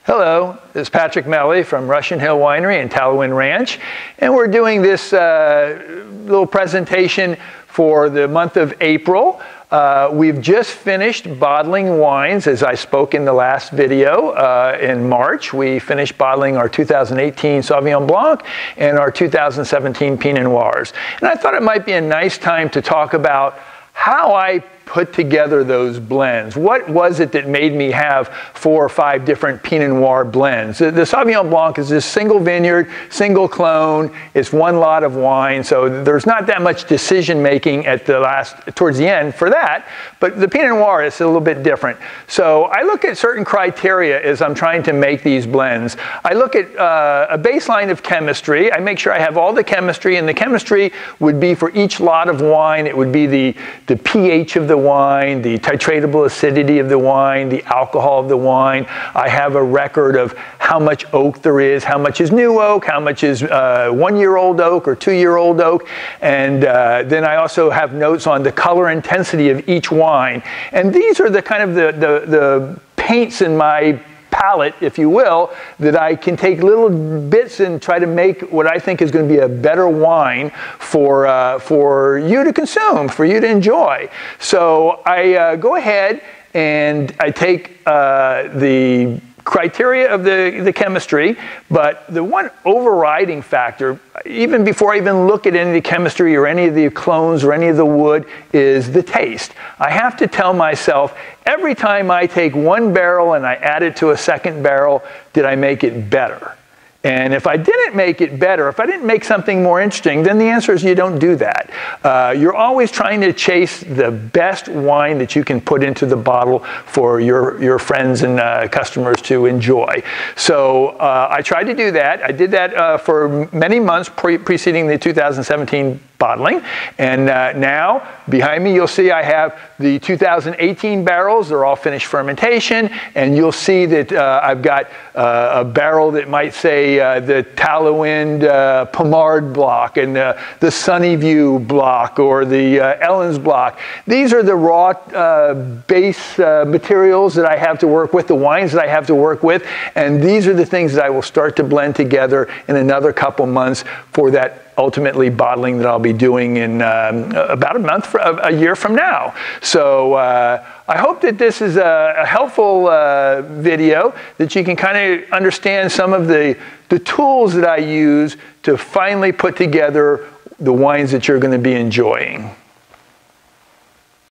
Hello, this is Patrick Melly from Russian Hill Winery and Tallowind Ranch, and we're doing this little presentation for the month of April. We've just finished bottling wines, as I spoke in the last video. In March, we finished bottling our 2018 Sauvignon Blanc and our 2017 Pinot Noirs. And I thought it might be a nice time to talk about how I put together those blends. What was it that made me have 4 or 5 different Pinot Noir blends? The Sauvignon Blanc is this single vineyard, single clone. It's one lot of wine, so there's not that much decision making at towards the end for that. But the Pinot Noir is a little bit different. So I look at certain criteria as I'm trying to make these blends. I look at a baseline of chemistry. I make sure I have all the chemistry, and the chemistry would be for each lot of wine. It would be the pH of the wine, the titratable acidity of the wine, the alcohol of the wine. I have a record of how much oak there is, how much is new oak, how much is 1-year-old oak or 2-year-old oak. And then I also have notes on the color intensity of each wine. And these are the kind of the paints in my palette, if you will, that I can take little bits and try to make what I think is going to be a better wine for you to consume, for you to enjoy. So I go ahead and I take the criteria of the chemistry, but the one overriding factor, even before I even look at any of the chemistry or any of the clones or any of the wood, is the taste. I have to tell myself, every time I take one barrel and I add it to a second barrel, did I make it better? And if I didn't make it better, if I didn't make something more interesting, then the answer is you don't do that. You're always trying to chase the best wine that you can put into the bottle for your friends and customers to enjoy. So I tried to do that. I did that for many months preceding the 2017 bottling. And now, behind me, you'll see I have the 2018 barrels. They're all finished fermentation. And you'll see that I've got a barrel that might say the Tallowind Pommard block and the Sunnyview block or the Ellen's block. These are the raw base materials that I have to work with, the wines that I have to work with. And these are the things that I will start to blend together in another couple months for that ultimately bottling that I'll be doing in about a year from now. So I hope that this is a helpful video, that you can kind of understand some of the tools that I use to finally put together the wines that you're going to be enjoying.